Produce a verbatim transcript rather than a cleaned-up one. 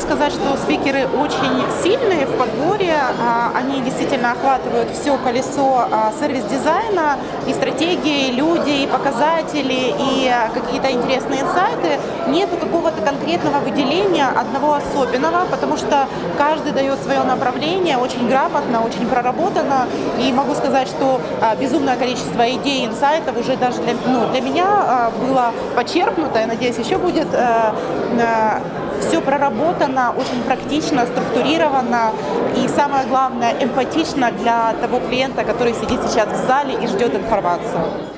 сказать, что спикеры очень сильные в подборе. Они действительно охватывают все колесо сервис-дизайна, и стратегии, и люди, и показатели, и какие-то интересные инсайты. Нету какого-то конкретного выделения, одного особенного, потому что каждый дает свое направление очень грамотно, очень проработано. И могу сказать, что безумное количество идей, инсайтов уже даже для, ну, для меня было почерпнуто. Я надеюсь, еще будет. Все проработано, очень практично, структурировано и, самое главное, эмпатично для того клиента, который сидит сейчас в зале и ждет информацию.